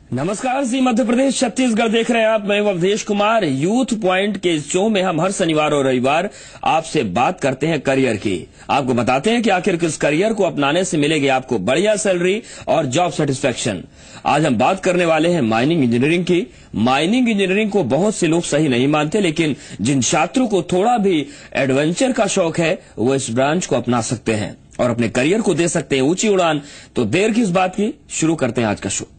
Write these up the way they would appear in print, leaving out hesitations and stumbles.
नमस्कार जी, मध्य प्रदेश छत्तीसगढ़ देख रहे हैं आप। मैं अवधेश कुमार। यूथ पॉइंट के शो में हम हर शनिवार और रविवार आपसे बात करते हैं करियर की। आपको बताते हैं कि आखिर किस करियर को अपनाने से मिलेगी आपको बढ़िया सैलरी और जॉब सेटिस्फेक्शन। आज हम बात करने वाले हैं माइनिंग इंजीनियरिंग की। माइनिंग इंजीनियरिंग को बहुत से लोग सही नहीं मानते, लेकिन जिन छात्रों को थोड़ा भी एडवेंचर का शौक है वो इस ब्रांच को अपना सकते हैं और अपने करियर को दे सकते हैं ऊंची उड़ान। तो देर किस बात की, शुरू करते हैं आज का शो।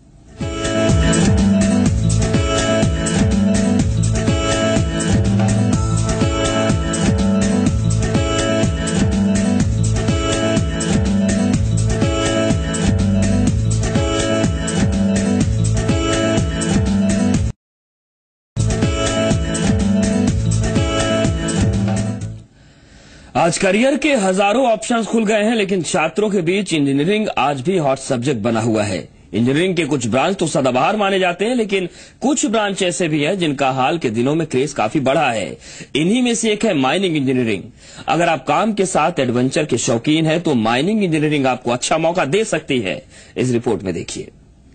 आज करियर के हजारों ऑप्शंस खुल गए हैं, लेकिन छात्रों के बीच इंजीनियरिंग आज भी हॉट सब्जेक्ट बना हुआ है। इंजीनियरिंग के कुछ ब्रांच तो सदाबहार माने जाते हैं, लेकिन कुछ ब्रांच ऐसे भी हैं जिनका हाल के दिनों में क्रेज काफी बढ़ा है। इन्हीं में से एक है माइनिंग इंजीनियरिंग। अगर आप काम के साथ एडवेंचर के शौकीन हैं तो माइनिंग इंजीनियरिंग आपको अच्छा मौका दे सकती है। इस रिपोर्ट में देखिए।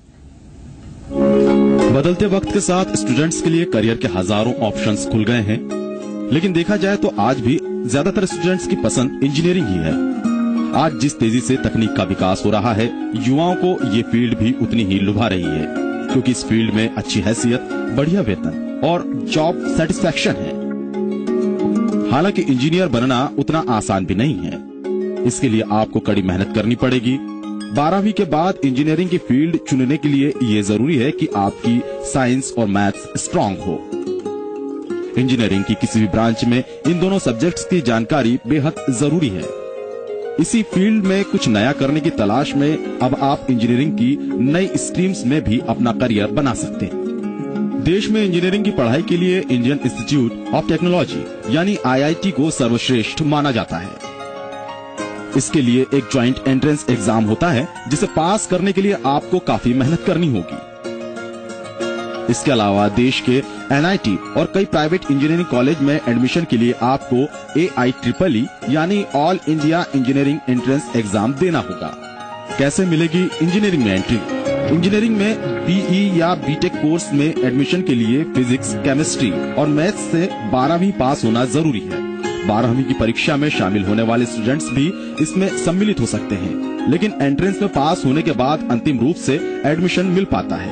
बदलते वक्त के साथ स्टूडेंट्स के लिए करियर के हजारों ऑप्शंस खुल गए हैं, लेकिन देखा जाए तो आज भी ज्यादातर स्टूडेंट्स की पसंद इंजीनियरिंग ही है। आज जिस तेजी से तकनीक का विकास हो रहा है, युवाओं को ये फील्ड भी उतनी ही लुभा रही है, क्योंकि इस फील्ड में अच्छी हैसियत, बढ़िया वेतन और जॉब सेटिस्फेक्शन है। हालांकि इंजीनियर बनना उतना आसान भी नहीं है। इसके लिए आपको कड़ी मेहनत करनी पड़ेगी। 12वीं के बाद इंजीनियरिंग की फील्ड चुनने के लिए ये जरूरी है कि आपकी साइंस और मैथ्स स्ट्रांग हो। इंजीनियरिंग की किसी भी ब्रांच में इन दोनों सब्जेक्ट्स की जानकारी बेहद जरूरी है। इसी फील्ड में कुछ नया करने की तलाश में अब आप इंजीनियरिंग की नई स्ट्रीम्स में भी अपना करियर बना सकते हैं। देश में इंजीनियरिंग की पढ़ाई के लिए इंडियन इंस्टीट्यूट ऑफ टेक्नोलॉजी यानी IIT को सर्वश्रेष्ठ माना जाता है। इसके लिए एक ज्वाइंट एंट्रेंस एग्जाम होता है, जिसे पास करने के लिए आपको काफी मेहनत करनी होगी। इसके अलावा देश के NIT और कई प्राइवेट इंजीनियरिंग कॉलेज में एडमिशन के लिए आपको AIEEE यानी all India engineering entrance exam देना होगा। कैसे मिलेगी इंजीनियरिंग में एंट्री? इंजीनियरिंग में BE या BTech कोर्स में एडमिशन के लिए फिजिक्स, केमिस्ट्री और मैथ्स से 12वीं पास होना जरूरी है। 12वीं की परीक्षा में शामिल होने वाले स्टूडेंट्स भी इसमें सम्मिलित हो सकते हैं, लेकिन एंट्रेंस में पास होने के बाद अंतिम रूप से एडमिशन मिल पाता है।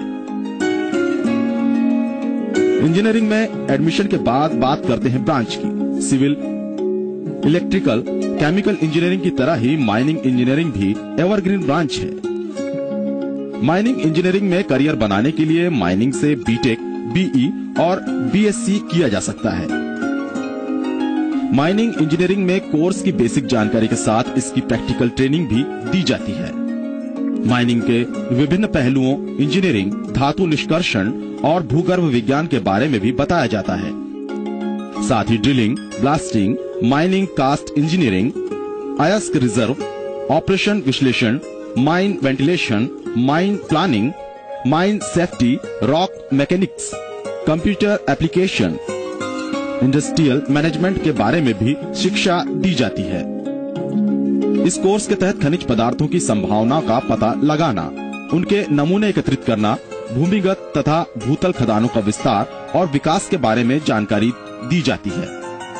इंजीनियरिंग में एडमिशन के बाद बात करते हैं ब्रांच की। सिविल, इलेक्ट्रिकल, केमिकल इंजीनियरिंग की तरह ही माइनिंग इंजीनियरिंग भी एवरग्रीन ब्रांच है। माइनिंग इंजीनियरिंग में करियर बनाने के लिए माइनिंग से BTech, BE और BSc किया जा सकता है। माइनिंग इंजीनियरिंग में कोर्स की बेसिक जानकारी के साथ इसकी प्रैक्टिकल ट्रेनिंग भी दी जाती है। माइनिंग के विभिन्न पहलुओं, इंजीनियरिंग, धातु निष्कर्षण और भूगर्भ विज्ञान के बारे में भी बताया जाता है। साथ ही drilling, blasting, mining cost engineering, अयस्क रिजर्व, ऑपरेशन विश्लेषण, mine ventilation, mine planning, mine safety, rock mechanics, computer application, industrial management के बारे में भी शिक्षा दी जाती है। इस कोर्स के तहत खनिज पदार्थों की संभावना का पता लगाना, उनके नमूने एकत्रित करना, भूमिगत तथा भूतल खदानों का विस्तार और विकास के बारे में जानकारी दी जाती है।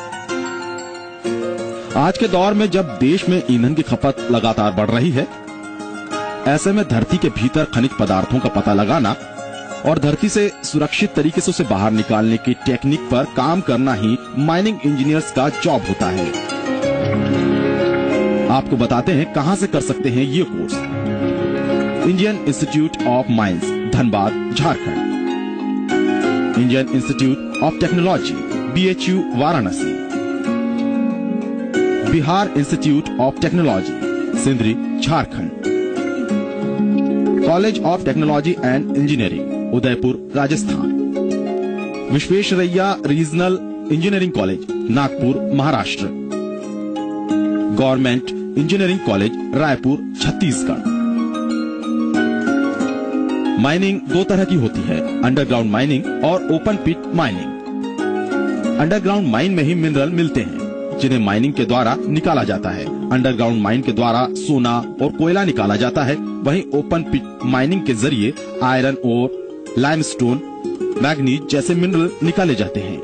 आज के दौर में जब देश में ईंधन की खपत लगातार बढ़ रही है, ऐसे में धरती के भीतर खनिज पदार्थों का पता लगाना और धरती से सुरक्षित तरीके से उसे बाहर निकालने की टेक्निक पर काम करना ही माइनिंग इंजीनियर्स का जॉब होता है। आपको बताते हैं कहां से कर सकते हैं ये कोर्स। Indian Institute of Mines, Dhanbad, Jharkhand. Indian Institute of Technology, BHU, Varanasi. Bihar Institute of Technology, Sindri, Jharkhand. College of Technology and Engineering, Udaipur, Rajasthan. Visvesvaraya Regional Engineering College, Nagpur, Maharashtra. Government Engineering College, Raipur, Chhattisgarh. Mining दो तरह की होती है, अंडरग्राउंड माइनिंग और open pit mining. Underground mine में ही mineral मिलते हैं, जिन्हें माइनिंग के द्वारा निकाला जाता है, अंडरग्राउंड माइन के द्वारा सोना और कोयला निकाला जाता है, वहीं ओपन पिट माइनिंग के जरिए आयरन और लाइमस्टोन, मैग्नीज जैसे मिनरल निकाले जाते हैं।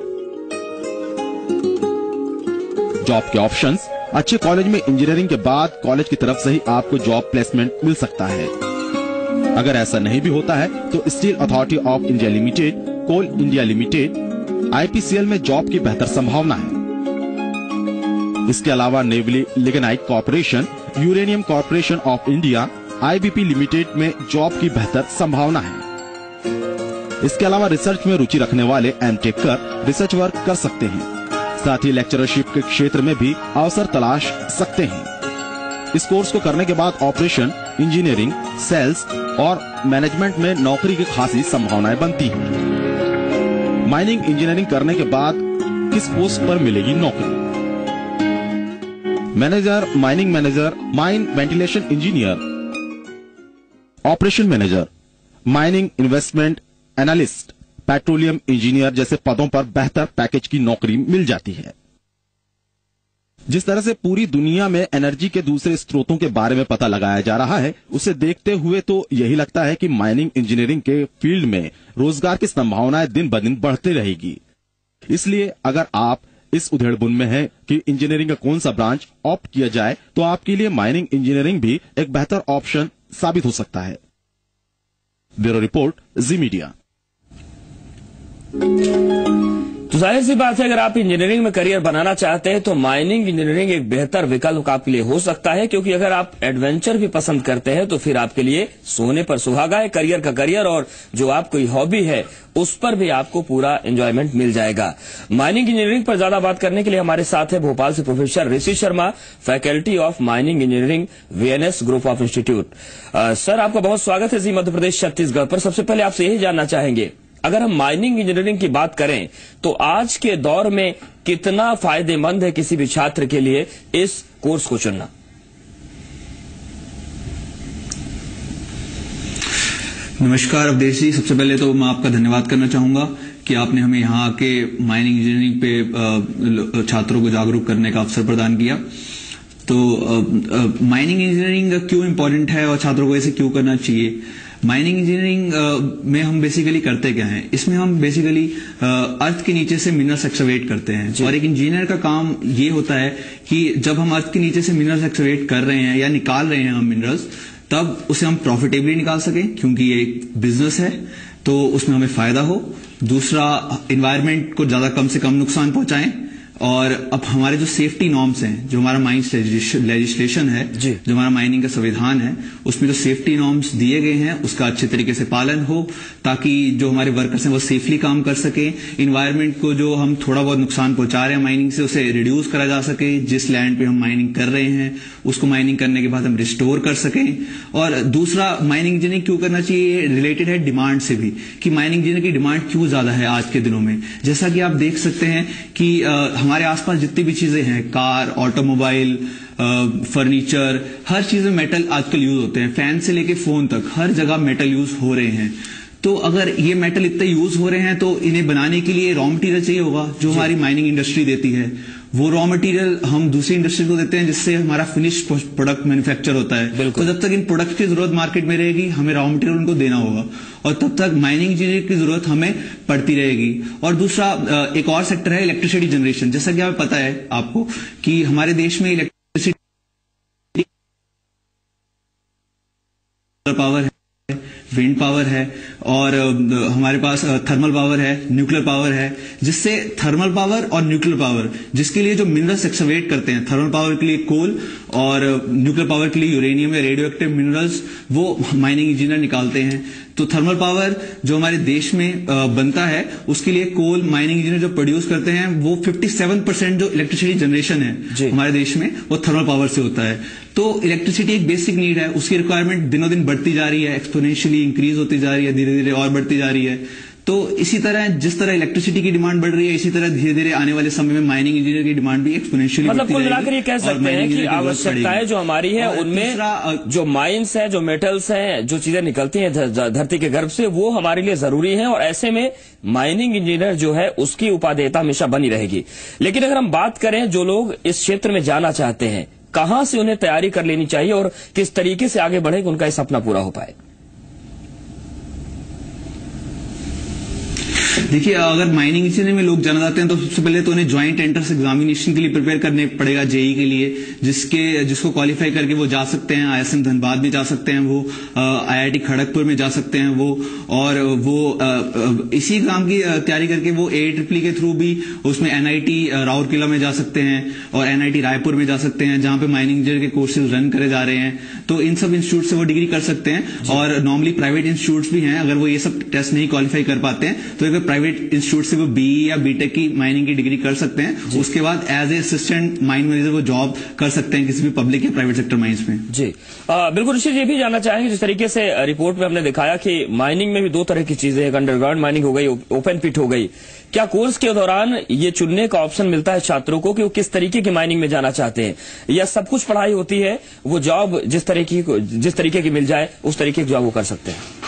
जॉब के ऑप्शंस: अच्छे कॉलेज में इंजीनियरिंग के बाद कॉलेज की तरफ से ही आपको जॉब प्लेसमेंट मिल सकता है। अगर ऐसा नहीं भी होता है तो Steel Authority of India Limited, Coal India Limited, IPCL में जॉब की बेहतर संभावना है। इसके अलावा Neyveli Lignite Corporation, Uranium Corporation of India, IBP Limited में जॉब की बेहतर संभावना है। इसके अलावा रिसर्च में रुचि रखने वाले M.Tech कर रिसर्च वर्क कर सकते हैं। साथ ही लेक्चरशिप के क्षेत्र में भी अवसर तलाश सकते हैं। इस कोर्स को करने के बाद ऑपरेशन, इंजीनियरिंग, सेल्स और मैनेजमेंट में नौकरी की खासी संभावनाएं बनती हैं। माइनिंग इंजीनियरिंग करने के बाद किस पोस्ट पर मिलेगी नौकरी? Manager, mining manager, mine ventilation engineer, operation manager, mining investment analyst, petroleum engineer जैसे पदों पर बेहतर पैकेज की नौकरी मिल जाती है। जिस तरह से पूरी दुनिया में एनर्जी के दूसरे स्रोतों के बारे में पता लगाया जा रहा है, उसे देखते हुए तो यही लगता है कि माइनिंग इंजीनियरिंग के फील्ड में रोजगार की संभावनाएं दिन ब दिन बढ़ती रहेगी। इसलिए अगर आप इस उधेड़बुन में हैं कि इंजीनियरिंग का कौन सा ब्रांच ऑप्ट किया जाए, तो आपके लिए माइनिंग इंजीनियरिंग भी एक बेहतर ऑप्शन साबित हो सकता है। Bureau report, Zee Media. तो जाहिर सी बात है, अगर आप इंजीनियरिंग में करियर बनाना चाहते हैं तो माइनिंग इंजीनियरिंग एक बेहतर विकल्प आपके लिए हो सकता है, क्योंकि अगर आप एडवेंचर भी पसंद करते हैं तो फिर आपके लिए सोने पर सुहागा है, करियर का करियर, और जो आपकी हॉबी है उस पर भी आपको पूरा एंजॉयमेंट मिल जाएगा। माइनिंग इंजीनियरिंग पर ज्यादा बात करने के लिए हमारे साथ है भोपाल से professor Rishi Sharma, faculty of mining engineering, VNS group of institute. Sir, आपका बहुत स्वागत है जी मध्य प्रदेश छत्तीसगढ़ पर। सबसे पहले आपसे यही जानना चाहेंगे, अगर हम माइनिंग इंजीनियरिंग की बात करें तो आज के दौर में कितना फायदेमंद है किसी भी छात्र के लिए इस कोर्स को चुनना? नमस्कार अवधेश जी, सबसे पहले तो मैं आपका धन्यवाद करना चाहूंगा कि आपने हमें यहाँ आके माइनिंग इंजीनियरिंग पे छात्रों को जागरूक करने का अवसर प्रदान किया। तो माइनिंग इंजीनियरिंग क्यों इम्पोर्टेंट है और छात्रों को ऐसे क्यों करना चाहिए? माइनिंग इंजीनियरिंग में हम बेसिकली करते क्या हैं? इसमें हम बेसिकली अर्थ के नीचे से मिनरल्स एक्सकवेट करते हैं, और एक इंजीनियर का काम ये होता है कि जब हम अर्थ के नीचे से मिनरल्स एक्सकवेट कर रहे हैं या निकाल रहे हैं हम मिनरल्स, तब उसे हम प्रॉफिटेबली निकाल सकें, क्योंकि ये एक बिजनेस है तो उसमें हमें फायदा हो। दूसरा, एनवायरनमेंट को ज्यादा कम से कम नुकसान पहुंचाएं। और अब हमारे जो सेफ्टी नॉर्म्स हैं, जो हमारा माइनिंग लेजिस्लेशन है, जो हमारा माइनिंग का संविधान है, उसमें जो सेफ्टी नॉर्म्स दिए गए हैं उसका अच्छे तरीके से पालन हो, ताकि जो हमारे वर्कर्स हैं वो सेफली काम कर सके। इन्वायरमेंट को जो हम थोड़ा बहुत नुकसान पहुंचा रहे हैं माइनिंग से, उसे रिड्यूस करा जा सके। जिस लैंड पे हम माइनिंग कर रहे हैं उसको माइनिंग करने के बाद हम रिस्टोर कर सकें। और दूसरा, माइनिंग इंजीनियरिंग क्यों करना चाहिए, रिलेटेड है डिमांड से भी, कि माइनिंग इंजीनियर की डिमांड क्यों ज्यादा है आज के दिनों में। जैसा कि आप देख सकते हैं कि हमारे आसपास जितनी भी चीजें हैं, कार, ऑटोमोबाइल, फर्नीचर, हर चीज में मेटल आजकल यूज होते हैं। फैन से लेके फोन तक हर जगह मेटल यूज हो रहे हैं। तो अगर ये मेटल इतने यूज हो रहे हैं तो इन्हें बनाने के लिए रॉ मटेरियल चाहिए होगा, जो हमारी माइनिंग इंडस्ट्री देती है। वो रॉ मटेरियल हम दूसरी इंडस्ट्री को देते हैं, जिससे हमारा फिनिश प्रोडक्ट मैन्युफैक्चर होता है। तो जब तक इन प्रोडक्ट की जरूरत मार्केट में रहेगी, हमें रॉ मटेरियल उनको देना होगा, और तब तक माइनिंग इंजीनियर की जरूरत हमें पड़ती रहेगी। और दूसरा, एक और सेक्टर है इलेक्ट्रिसिटी जनरेशन। जैसा कि हमें पता है आपको कि हमारे देश में इलेक्ट्रिसिटी पावर है, विंड पावर है, और हमारे पास थर्मल पावर है, न्यूक्लियर पावर है। जिससे थर्मल पावर और न्यूक्लियर पावर, जिसके लिए जो मिनरल्स एक्सकवेट करते हैं, थर्मल पावर के लिए कोल और न्यूक्लियर पावर के लिए यूरेनियम या रेडियो एक्टिव मिनरल्स, वो माइनिंग इंजीनियर निकालते हैं। तो थर्मल पावर जो हमारे देश में बनता है, उसके लिए कोल माइनिंग इंजीनियर जो प्रोड्यूस करते हैं, वो 57% जो इलेक्ट्रिसिटी जनरेशन है हमारे देश में, वो थर्मल पावर से होता है। तो इलेक्ट्रिसिटी एक बेसिक नीड है, उसकी रिक्वायरमेंट दिनों दिन बढ़ती जा रही है, एक्सपोनेंशियली इंक्रीज होती जा रही है, धीरे धीरे और बढ़ती जा रही है। तो इसी तरह जिस तरह इलेक्ट्रिसिटी की डिमांड बढ़ रही है, इसी तरह धीरे धीरे आने वाले समय में माइनिंग इंजीनियर की डिमांड भी एक्सपोनेंशियली मतलब कुल मिलाकर ये कह सकते हैं कि आवश्यकताएं जो हमारी है उनमें जो माइंस है, जो मेटल्स हैं, जो चीजें निकलती हैं धरती के गर्भ से, वो हमारे लिए जरूरी है। और ऐसे में माइनिंग इंजीनियर जो है उसकी उपादेयता हमेशा बनी रहेगी। लेकिन अगर हम बात करें जो लोग इस क्षेत्र में जाना चाहते हैं, कहां से उन्हें तैयारी कर लेनी चाहिए और किस तरीके से आगे बढ़े कि उनका ये सपना पूरा हो पाए? देखिए, अगर माइनिंग इंजीनियरिंग में लोग जाना चाहते हैं तो सबसे पहले तो उन्हें ज्वाइंट एंट्रेंस एग्जामिनेशन के लिए प्रिपेयर करने पड़ेगा, जेई के लिए, जिसको क्वालिफाई करके वो जा सकते हैं। आईएसएम धनबाद में जा सकते हैं, वो आईआईटी खड़गपुर में जा सकते हैं वो, और वो इसी एग्जाम की तैयारी करके वो AEEE के थ्रू भी उसमें एनआईटी राउरकेला में जा सकते हैं और एनआईटी रायपुर में जा सकते हैं, जहां पे माइनिंग इंजीनियर के कोर्सेज रन करे जा रहे हैं। तो इन सब इंस्टीट्यूट से वो डिग्री कर सकते हैं। और नॉर्मली प्राइवेट इंस्टीट्यूट भी हैं, अगर वो ये सब टेस्ट नहीं क्वालिफाई कर पाते हैं तो एक प्राइवेट इंस्टीट्यूट से वो बीई या बीटेक की माइनिंग की डिग्री कर सकते हैं। उसके बाद as a assistant mine manager वो जॉब कर सकते हैं किसी भी पब्लिक या प्राइवेट सेक्टर माइंस में। जी बिल्कुल ऋषि, ये भी जानना चाहेंगे, जिस तरीके से रिपोर्ट में हमने दिखाया कि माइनिंग में भी दो तरह की चीजें, एक अंडरग्राउंड माइनिंग हो गई, ओपन पिट हो गई। क्या कोर्स के दौरान ये चुनने का ऑप्शन मिलता है छात्रों को कि वो किस तरीके की माइनिंग में जाना चाहते हैं, या सब कुछ पढ़ाई होती है, वो जॉब जिस तरीके की मिल जाए उस तरीके की जॉब वो कर सकते हैं?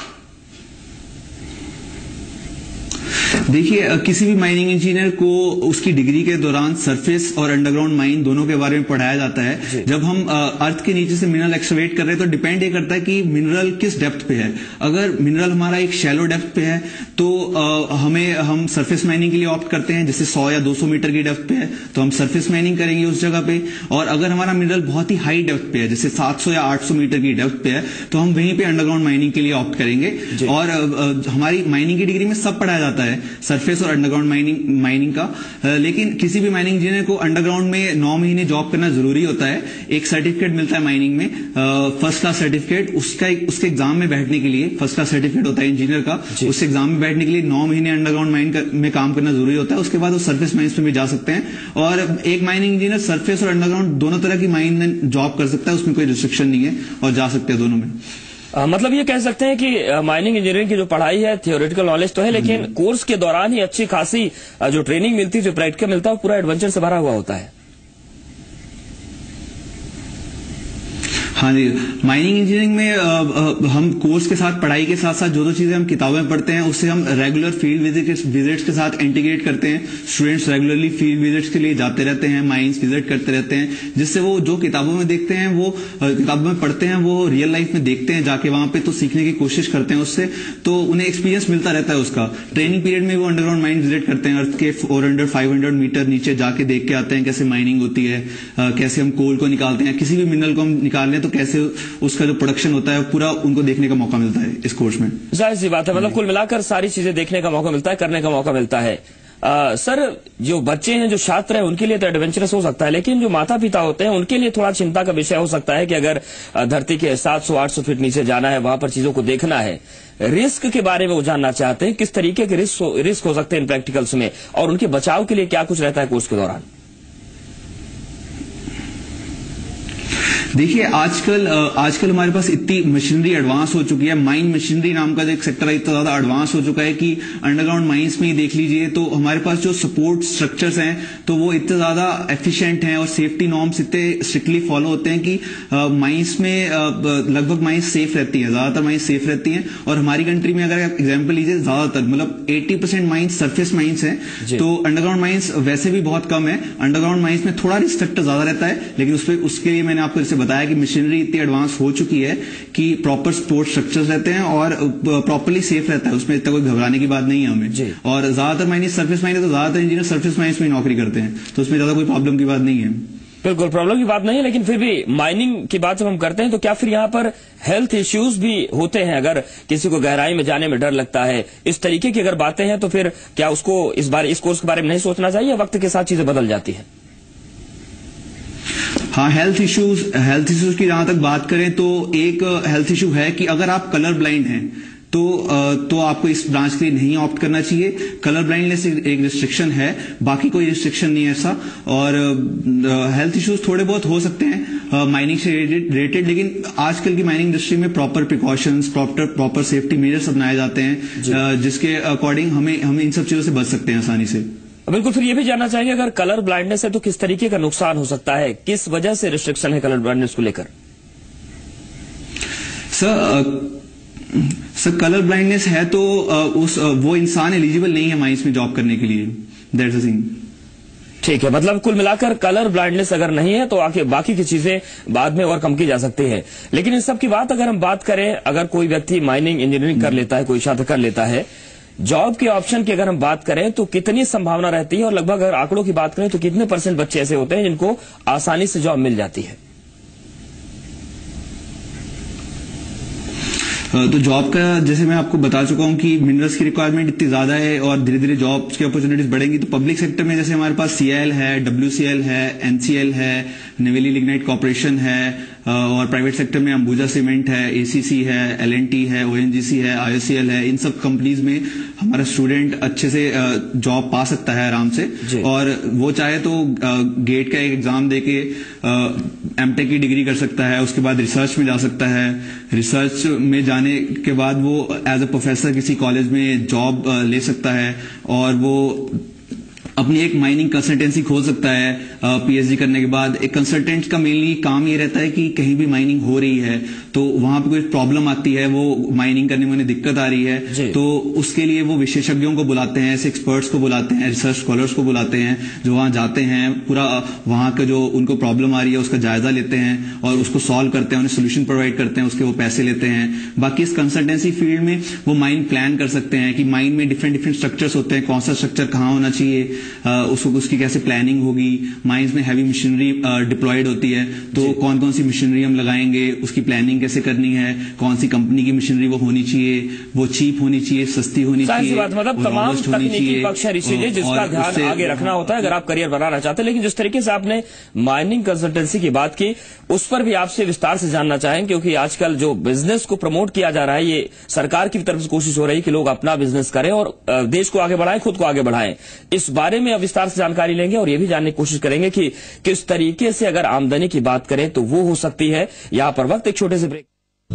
देखिए, किसी भी माइनिंग इंजीनियर को उसकी डिग्री के दौरान सरफेस और अंडरग्राउंड माइन दोनों के बारे में पढ़ाया जाता है। जब हम अर्थ के नीचे से मिनरल एक्सट्रैक्ट कर रहे हैं तो डिपेंड ये करता है कि मिनरल किस डेप्थ पे है। अगर मिनरल हमारा एक शैलो डेप्थ पे है तो हम सरफेस माइनिंग के लिए ऑप्ट करते हैं, जैसे 100 या 200 मीटर की डेप्थ पे है तो हम सरफेस माइनिंग करेंगे उस जगह पे। और अगर हमारा मिनरल बहुत ही हाई डेप्थ पे है, जैसे 700 या 800 मीटर की डेप्थ पे है, तो हम वहीं पे अंडरग्राउंड माइनिंग के लिए ऑप्ट करेंगे। और हमारी माइनिंग की डिग्री में सब पढ़ाया जाता है, सरफेस और अंडरग्राउंड माइनिंग का। लेकिन किसी भी माइनिंग इंजीनियर को अंडरग्राउंड में 9 महीने जॉब करना जरूरी होता है। एक सर्टिफिकेट मिलता है माइनिंग में, फर्स्ट क्लास सर्टिफिकेट। उसके एग्जाम में बैठने के लिए, फर्स्ट क्लास सर्टिफिकेट होता है इंजीनियर का, उस एग्जाम में बैठने के लिए 9 महीने अंडरग्राउंड माइन में काम करना जरूरी होता है। उसके बाद वो सरफेस माइंस में भी जा सकते हैं। और एक माइनिंग इंजीनियर सरफेस और अंडरग्राउंड दोनों तरह की माइन में जॉब कर सकता है, उसमें कोई रिस्ट्रिक्शन नहीं है और जा सकते हैं दोनों में। मतलब ये कह सकते हैं कि माइनिंग इंजीनियरिंग की जो पढ़ाई है, थियोरेटिकल नॉलेज तो है, लेकिन कोर्स के दौरान ही अच्छी खासी जो ट्रेनिंग मिलती है, जो प्रैक्टिकल मिलता है, वो पूरा एडवेंचर से भरा हुआ होता है। हाँ जी, माइनिंग इंजीनियरिंग में हम कोर्स के साथ, पढ़ाई के साथ साथ जो चीजें हम किताबों में पढ़ते हैं उससे हम रेगुलर फील्ड विजिट्स के साथ इंटीग्रेट करते हैं। स्टूडेंट्स रेगुलरली फील्ड विजिट्स के लिए जाते रहते हैं, माइंस विजिट करते रहते हैं, जिससे वो जो किताबों में देखते हैं, वो किताबों में पढ़ते हैं, वो रियल लाइफ में देखते हैं जाके वहां पे, तो सीखने की कोशिश करते हैं उससे, तो उन्हें एक्सपीरियंस मिलता रहता है उसका। ट्रेनिंग पीरियड में वो अंडरग्राउंड माइन विजिट करते हैं, अर्थ के 400-500 मीटर नीचे जाके देख के आते हैं कैसे माइनिंग होती है, कैसे हम कोल को निकालते हैं, किसी भी मिनरल को हम निकाल लें तो कैसे उसका जो प्रोडक्शन होता है पूरा उनको देखने का मौका मिलता है इस कोर्स में। जाहिर सी बात है, मतलब कुल मिलाकर सारी चीजें देखने का मौका मिलता है, करने का मौका मिलता है। सर, जो बच्चे हैं, जो छात्र हैं, उनके लिए तो एडवेंचरस हो सकता है, लेकिन जो माता पिता होते हैं उनके लिए थोड़ा चिंता का विषय हो सकता है कि अगर धरती के 700-800 फीट नीचे जाना है, वहां पर चीजों को देखना है, रिस्क के बारे में वो जानना चाहते हैं, किस तरीके के रिस्क हो सकते हैं इन प्रैक्टिकल्स में, और उनके बचाव के लिए क्या कुछ रहता है कोर्स के दौरान? देखिए, आजकल हमारे पास इतनी मशीनरी एडवांस हो चुकी है, माइन मशीनरी नाम का जो एक सेक्टर है इतना ज्यादा एडवांस हो चुका है कि अंडरग्राउंड माइंस में ही देख लीजिए तो हमारे पास जो सपोर्ट स्ट्रक्चर्स हैं तो वो इतने ज्यादा एफिशिएंट हैं और सेफ्टी नॉर्म्स इतने स्ट्रिक्टली फॉलो होते हैं कि माइंस में लगभग माइंस सेफ रहती है, ज्यादातर माइंस सेफ रहती हैं। और हमारी कंट्री में अगर आप एग्जाम्पल लीजिए, ज्यादातर मतलब 80% माइंस सरफेस माइंस हैं, तो अंडरग्राउंड माइंस वैसे भी बहुत कम है। अंडरग्राउंड माइंस में थोड़ा रिस्क फैक्टर ज्यादा रहता है, लेकिन उसके लिए मैंने आपको जैसे बताया कि मशीनरी इतनी एडवांस हो चुकी है कि प्रॉपर सपोर्ट स्ट्रक्चर्स रहते हैं और प्रॉपर्ली सेफ रहता है, उसमें इतना कोई घबराने की बात नहीं है हमें। और ज्यादातर माइनिंग सरफेस माइनिंग, तो ज्यादातर इंजीनियर सरफेस माइनिंग में नौकरी करते हैं, तो उसमें ज्यादा कोई प्रॉब्लम की बात नहीं है। बिल्कुल प्रॉब्लम की बात नहीं है, लेकिन फिर भी माइनिंग की बात जब हम करते हैं तो क्या फिर यहाँ पर हेल्थ इश्यूज भी होते हैं? अगर किसी को गहराई में जाने में डर लगता है, इस तरीके की अगर बातें हैं, तो फिर क्या उसको इस कोर्स के बारे में नहीं सोचना चाहिए, वक्त के साथ चीजें बदल जाती है? हाँ, हेल्थ इश्यूज की जहां तक बात करें तो एक हेल्थ इश्यू है कि अगर आप कलर ब्लाइंड हैं तो आपको इस ब्रांच के लिए नहीं ऑप्ट करना चाहिए। कलर ब्लाइंडनेस एक रिस्ट्रिक्शन है, बाकी कोई रिस्ट्रिक्शन नहीं है ऐसा। और हेल्थ इश्यूज थोड़े बहुत हो सकते हैं माइनिंग से रिलेटेड, लेकिन आजकल की माइनिंग इंडस्ट्री में proper precautions, proper safety measures अपनाए जाते हैं, जिसके अकॉर्डिंग हम इन सब चीजों से बच सकते हैं आसानी से। बिल्कुल, फिर ये भी जानना चाहेंगे, अगर कलर ब्लाइंडनेस है तो किस तरीके का नुकसान हो सकता है, किस वजह से रिस्ट्रिक्शन है कलर ब्लाइंडनेस को लेकर? सर, कलर ब्लाइंडनेस है तो वो इंसान एलिजिबल नहीं है माइंस में जॉब करने के लिए, दैट्स द थिंग। ठीक है, मतलब कुल मिलाकर कलर ब्लाइंडनेस अगर नहीं है तो आके बाकी की चीजें बाद में और कम की जा सकती है। लेकिन इन सब की बात अगर हम बात करें, अगर कोई व्यक्ति माइनिंग इंजीनियरिंग कर लेता है, कोई छात्र कर लेता है, जॉब के ऑप्शन की अगर हम बात करें तो कितनी संभावना रहती है, और लगभग अगर आंकड़ों की बात करें तो कितने % बच्चे ऐसे होते हैं जिनको आसानी से जॉब मिल जाती है? तो जॉब का जैसे मैं आपको बता चुका हूं कि मिनरल्स की रिक्वायरमेंट इतनी ज्यादा है और धीरे धीरे जॉब्स की अपॉर्चुनिटीज बढ़ेंगी। तो पब्लिक सेक्टर में जैसे हमारे पास CIL है, WCL है, NCL है, नेवेली लिग्नाइट कॉर्पोरेशन है, और प्राइवेट सेक्टर में अंबुजा सीमेंट है, ACC है, L&T है, ONGC है, IOCL है। इन सब कंपनीज में हमारा स्टूडेंट अच्छे से जॉब पा सकता है आराम से, और वो चाहे तो गेट का एक एग्जाम देके MTech की डिग्री कर सकता है, उसके बाद रिसर्च में जा सकता है। रिसर्च में जाने के बाद वो एज अ प्रोफेसर किसी कॉलेज में जॉब ले सकता है, और वो अपनी एक माइनिंग कंसल्टेंसी खोल सकता है PhD करने के बाद। एक कंसल्टेंट का मेनली काम ये रहता है कि कहीं भी माइनिंग हो रही है तो वहां पे कोई प्रॉब्लम आती है, वो माइनिंग करने में उन्हें दिक्कत आ रही है, तो उसके लिए वो विशेषज्ञों को बुलाते हैं, ऐसे एक्सपर्ट्स को बुलाते हैं, रिसर्च स्कॉलर्स को बुलाते हैं, जो वहां जाते हैं, पूरा वहां का जो उनको प्रॉब्लम आ रही है उसका जायजा लेते हैं और उसको सॉल्व करते हैं, उन्हें सोल्यूशन प्रोवाइड करते हैं, उसके वो पैसे लेते हैं। बाकी इस कंसल्टेंसी फील्ड में वो माइन प्लान कर सकते हैं कि माइन में डिफरेंट स्ट्रक्चर्स होते हैं, कौन सा स्ट्रक्चर कहाँ होना चाहिए, उसकी कैसे प्लानिंग होगी। माइंस में हैवी मशीनरी डिप्लॉयड होती है, तो कौन कौन सी मशीनरी हम लगाएंगे, उसकी प्लानिंग कैसे करनी है, कौन सी कंपनी की मशीनरी वो होनी चाहिए, वो चीप होनी चाहिए, सस्ती होनी चाहिए, मतलब तमाम तकनीकी पक्ष है इसीलिए जिसका ध्यान आगे रखना होता है अगर आप करियर बनाना चाहते हैं। लेकिन जिस तरीके से आपने माइनिंग कंसल्टेंसी की बात की, उस पर भी आपसे विस्तार से जानना चाहेंगे, क्योंकि आजकल जो बिजनेस को प्रमोट किया जा रहा है, ये सरकार की तरफ से कोशिश हो रही है कि लोग अपना बिजनेस करें और देश को आगे बढ़ाएं, खुद को आगे बढ़ाएं। इस बारे में विस्तार से जानकारी लेंगे और ये भी जानने की कोशिश करेंगे कि किस तरीके से अगर आमदनी की बात करें तो वो हो सकती है। यहां पर वक्त एक छोटे से ब्रेक।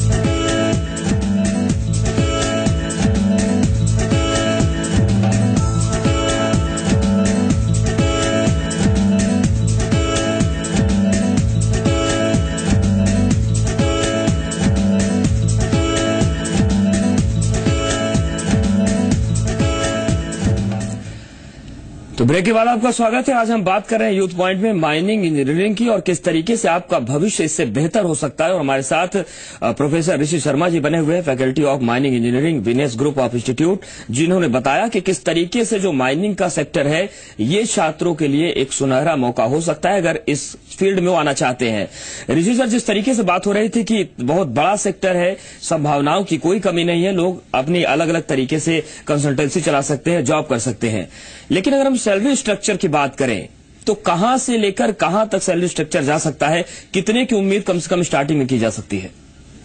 तो ब्रेक के बाद आपका स्वागत है। आज हम बात कर रहे हैं यूथ पॉइंट में माइनिंग इंजीनियरिंग की और किस तरीके से आपका भविष्य इससे बेहतर हो सकता है। और हमारे साथ प्रोफेसर ऋषि शर्मा जी बने हुए हैं, faculty of mining engineering, VNS group of institute, जिन्होंने बताया कि किस तरीके से जो माइनिंग का सेक्टर है ये छात्रों के लिए एक सुनहरा मौका हो सकता है अगर इस फील्ड में वो आना चाहते हैं। ऋषि सर, जिस तरीके से बात हो रही थी कि बहुत बड़ा सेक्टर है, संभावनाओं की कोई कमी नहीं है, लोग अपनी अलग अलग तरीके से कंसल्टेंसी चला सकते हैं, जॉब कर सकते हैं। लेकिन अगर हम सैलरी स्ट्रक्चर की बात करें तो कहां से लेकर कहां तक सैलरी स्ट्रक्चर जा सकता है, कितने की उम्मीद कम से कम स्टार्टिंग में की जा सकती है?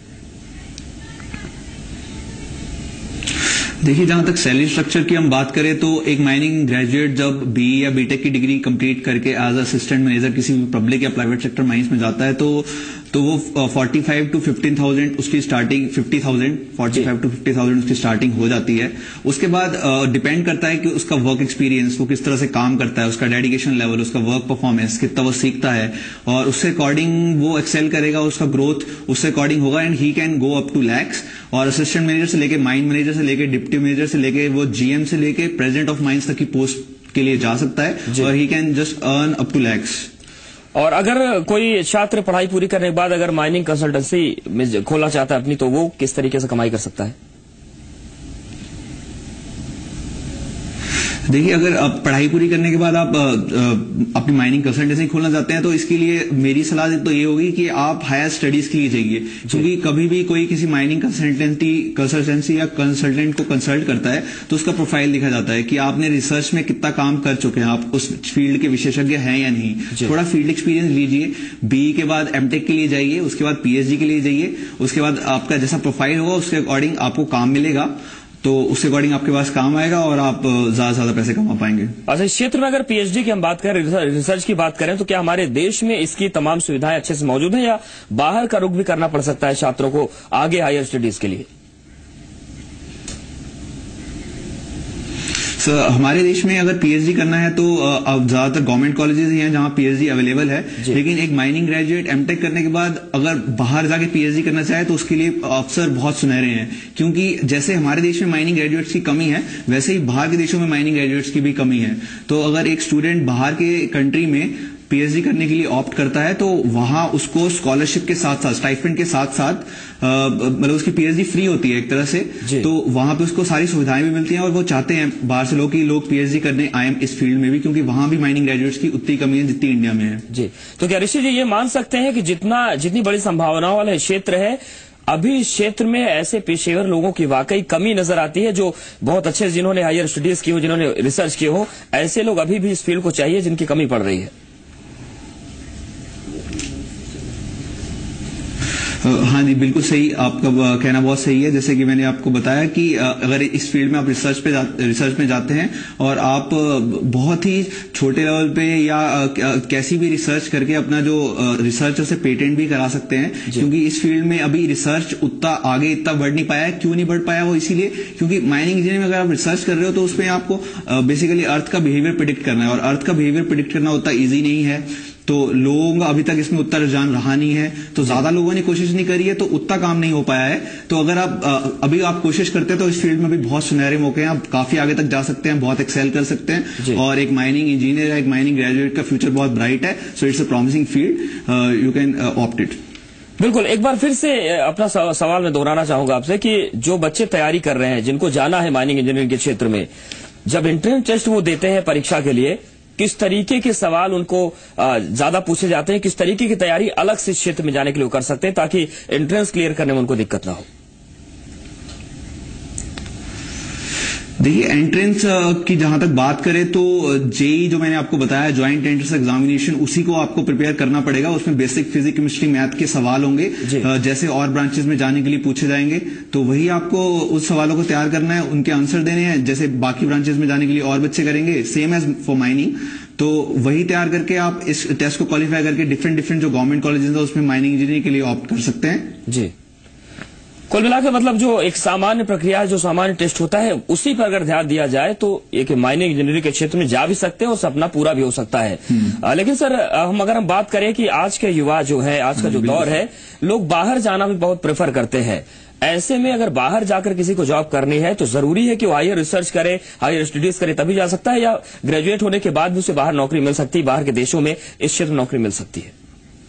देखिए, जहां तक सैलरी स्ट्रक्चर की हम बात करें तो एक माइनिंग ग्रेजुएट जब BE या BTech की डिग्री कंप्लीट करके एज असिस्टेंट मैनेजर किसी भी पब्लिक या प्राइवेट सेक्टर माइंस में जाता है तो वो 45 to 15,000 उसकी स्टार्टिंग, 50,000 45 to 50,000 उसकी स्टार्टिंग हो जाती है। उसके बाद डिपेंड करता है कि उसका वर्क एक्सपीरियंस, वो किस तरह से काम करता है, उसका डेडिकेशन लेवल, उसका वर्क परफॉर्मेंस कितना वो सीखता है, और उससे अकॉर्डिंग वो एक्सेल करेगा, उसका ग्रोथ उससे अकॉर्डिंग होगा and he can go up to lakhs. और असिस्टेंट मैनेजर से लेके माइन मैनेजर से लेके डिप्टी मैनेजर से लेके वो GM से लेके प्रेसिडेंट ऑफ माइंस तक की पोस्ट के लिए जा सकता है और he can just earn up to lakhs. और अगर कोई छात्र पढ़ाई पूरी करने के बाद अगर माइनिंग कंसल्टेंसी में खोलना चाहता है अपनी, तो वो किस तरीके से कमाई कर सकता है? देखिए, अगर आप पढ़ाई पूरी करने के बाद आप अपनी माइनिंग कंसल्टेंसी खोलना चाहते हैं तो इसके लिए मेरी सलाह तो ये होगी कि आप हायर स्टडीज के लिए जाइए, क्योंकि कभी भी कोई किसी माइनिंग कंसल्टेंसी या कंसल्टेंट को कंसल्ट करता है तो उसका प्रोफाइल लिखा जाता है कि आपने रिसर्च में कितना काम कर चुके हैं, आप उस फील्ड के विशेषज्ञ हैं या नहीं। थोड़ा फील्ड एक्सपीरियंस लीजिए, BE के बाद MTech के लिए जाइए, उसके बाद PhD के लिए जाइए, उसके बाद आपका जैसा प्रोफाइल होगा उसके अकॉर्डिंग आपको काम मिलेगा, तो उसके अकॉर्डिंग आपके पास काम आएगा और आप ज्यादा से ज्यादा पैसे कमा पाएंगे। अच्छा, इस क्षेत्र में अगर PhD की हम बात करें, रिसर्च की बात करें, तो क्या हमारे देश में इसकी तमाम सुविधाएं अच्छे से मौजूद हैं या बाहर का रुख भी करना पड़ सकता है छात्रों को आगे हायर स्टडीज के लिए? हमारे देश में अगर पीएचडी करना है तो अब ज्यादातर गवर्नमेंट कॉलेजेस ही हैं जहां पीएचडी अवेलेबल है, लेकिन एक माइनिंग ग्रेजुएट एमटेक करने के बाद अगर बाहर जाके पीएचडी करना चाहे तो उसके लिए अवसर बहुत सुनहरे हैं, क्योंकि जैसे हमारे देश में माइनिंग ग्रेजुएट्स की कमी है वैसे ही बाहर के देशों में माइनिंग ग्रेजुएट्स की भी कमी है। तो अगर एक स्टूडेंट बाहर के कंट्री में पीएचडी करने के लिए ऑप्ट करता है तो वहां उसको स्कॉलरशिप के साथ साथ, स्टाइपेंड के साथ साथ मतलब उसकी पीएचडी फ्री होती है एक तरह से, तो वहां पे उसको सारी सुविधाएं भी मिलती हैं और वो चाहते हैं बाहर से लोग पीएचडी करने आए इस फील्ड में भी, क्योंकि वहां भी माइनिंग ग्रेजुएट्स की उतनी कमी है जितनी इंडिया में है। जी, तो क्या ऋषि जी ये मान सकते हैं कि जितनी बड़ी संभावनाओं वाला क्षेत्र है, अभी इस क्षेत्र में ऐसे पेशेवर लोगों की वाकई कमी नजर आती है जो बहुत अच्छे, जिन्होंने हायर स्टडीज की हो, जिन्होंने रिसर्च की हो, ऐसे लोग अभी भी इस फील्ड को चाहिए जिनकी कमी पड़ रही है? हाँ जी, बिल्कुल सही, आपका कहना बहुत सही है। जैसे कि मैंने आपको बताया कि अगर इस फील्ड में आप रिसर्च में जाते हैं और आप बहुत ही छोटे लेवल पे या कैसी भी रिसर्च करके अपना जो रिसर्च उसे पेटेंट भी करा सकते हैं, क्योंकि इस फील्ड में अभी रिसर्च इतना बढ़ नहीं पाया है। क्यों नहीं बढ़ पाया? वो इसीलिए क्योंकि माइनिंग इंजीनियरिंग में अगर आप रिसर्च कर रहे हो तो उसमें आपको बेसिकली अर्थ का बिहेवियर प्रिडिक्ट करना है, और अर्थ का बिहेवियर प्रिडिक्ट करना उतना ईजी नहीं है, तो लोगों का अभी तक इसमें उतना रुझान रहा नहीं है, तो ज्यादा लोगों ने कोशिश नहीं करी है, तो उतना काम नहीं हो पाया है। तो अगर आप अभी आप कोशिश करते हैं तो इस फील्ड में भी बहुत सुनहरे मौके हैं, आप काफी आगे तक जा सकते हैं, बहुत एक्सेल कर सकते हैं, और एक माइनिंग इंजीनियर या एक माइनिंग ग्रेजुएट का फ्यूचर बहुत ब्राइट है। So it's a promising field, you can opt it. बिल्कुल, एक बार फिर से अपना सवाल मैं दोहराना चाहूंगा आपसे कि जो बच्चे तैयारी कर रहे हैं, जिनको जाना है माइनिंग इंजीनियरिंग के क्षेत्र में, जब एंट्रेंस टेस्ट वो देते हैं परीक्षा के लिए, किस तरीके के सवाल उनको ज्यादा पूछे जाते हैं, किस तरीके की तैयारी अलग से क्षेत्र में जाने के लिए कर सकते हैं ताकि एंट्रेंस क्लियर करने में उनको दिक्कत ना हो? देखिए, एंट्रेंस की जहां तक बात करें तो जेई जो मैंने आपको बताया, ज्वाइंट एंट्रेंस एग्जामिनेशन, उसी को आपको प्रिपेयर करना पड़ेगा। उसमें बेसिक फिजिक्स, केमिस्ट्री, मैथ के सवाल होंगे जैसे और ब्रांचेस में जाने के लिए पूछे जाएंगे, तो वही आपको उस सवालों को तैयार करना है, उनके आंसर देने हैं जैसे बाकी ब्रांचेस में जाने के लिए और बच्चे करेंगे, सेम एज फॉर माइनिंग। तो वही तैयार करके आप इस टेस्ट को क्वालिफाई करके डिफरेंट जो गवर्नमेंट कॉलेजेस है उसमें माइनिंग इंजीनियरिंग के लिए ऑप्ट कर सकते हैं। जी, कुल मिलाकर मतलब जो एक सामान्य प्रक्रिया है, जो सामान्य टेस्ट होता है, उसी पर अगर ध्यान दिया जाए तो एक माइनिंग इंजीनियरिंग के क्षेत्र में जा भी सकते हैं और सपना पूरा भी हो सकता है। लेकिन सर, अगर हम बात करें कि आज के युवा जो है, आज का जो दौर है, लोग बाहर जाना भी बहुत प्रेफर करते हैं। ऐसे में अगर बाहर जाकर किसी को जॉब करनी है तो जरूरी है कि वो हायर रिसर्च करे, हायर स्टडीज करे, तभी जा सकता है, या ग्रेजुएट होने के बाद भी उसे बाहर नौकरी मिल सकती है, बाहर के देशों में इस क्षेत्र में नौकरी मिल सकती है?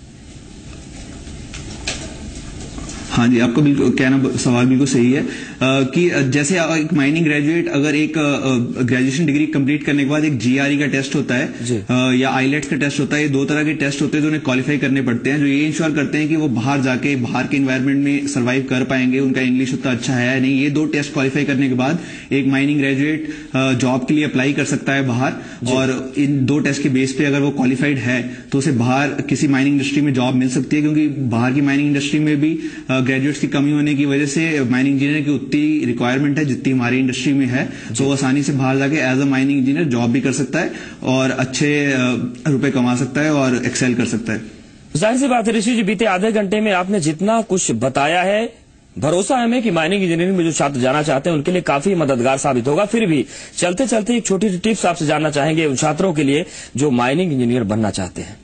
हाँ जी, आपका बिल्कुल कहना, सवाल बिल्कुल सही है कि जैसे एक माइनिंग ग्रेजुएट अगर एक ग्रेजुएशन डिग्री कंप्लीट करने के बाद एक जीआरई का टेस्ट होता है या आईलेट्स का टेस्ट होता है, ये दो तरह के टेस्ट होते हैं जो उन्हें क्वालिफाई करने पड़ते हैं, जो ये इंश्योर करते हैं कि वो बाहर जाके बाहर के इन्वायरमेंट में सर्वाइव कर पाएंगे, उनका इंग्लिश उतना अच्छा है या नहीं। ये दो टेस्ट क्वालिफाई करने के बाद एक माइनिंग ग्रेजुएट जॉब के लिए अप्लाई कर सकता है बाहर, और इन दो टेस्ट के बेस पे अगर वो क्वालिफाइड है तो उसे बाहर किसी माइनिंग इंडस्ट्री में जॉब मिल सकती है, क्योंकि बाहर की माइनिंग इंडस्ट्री में भी ग्रेजुएट्स की कमी होने की वजह से माइनिंग इंजीनियर की उतनी रिक्वायरमेंट है जितनी हमारी इंडस्ट्री में है, तो वो आसानी से बाहर जाके as a mining engineer job भी कर सकता है और अच्छे रुपए कमा सकता है और एक्सेल कर सकता है। जाहिर सी बात है ऋषि जी, बीते आधे घंटे में आपने जितना कुछ बताया है, भरोसा है हमें कि माइनिंग इंजीनियरिंग में जो छात्र जाना चाहते हैं उनके लिए काफी मददगार साबित होगा। फिर भी चलते चलते एक छोटी सी टिप्स आपसे जानना चाहेंगे उन छात्रों के लिए जो माइनिंग इंजीनियर बनना चाहते हैं।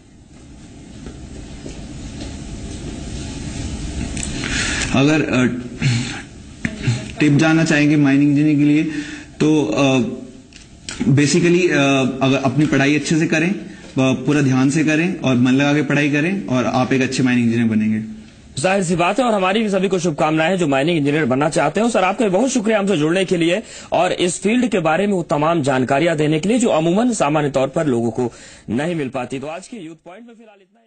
अगर टिप जानना चाहेंगे माइनिंग इंजीनियरिंग के लिए तो बेसिकली अगर अपनी पढ़ाई अच्छे से करें, पूरा ध्यान से करें और मन लगा के पढ़ाई करें, और आप एक अच्छे माइनिंग इंजीनियर बनेंगे। जाहिर सी बात है, और हमारी भी सभी को शुभकामनाएं जो माइनिंग इंजीनियर बनना चाहते हैं। सर, आपका बहुत शुक्रिया हमसे जुड़ने के लिए और इस फील्ड के बारे में वो तमाम जानकारियां देने के लिए जो अमूमन सामान्य तौर पर लोगों को नहीं मिल पाती। तो आज के यूथ पॉइंट में फिलहाल इतना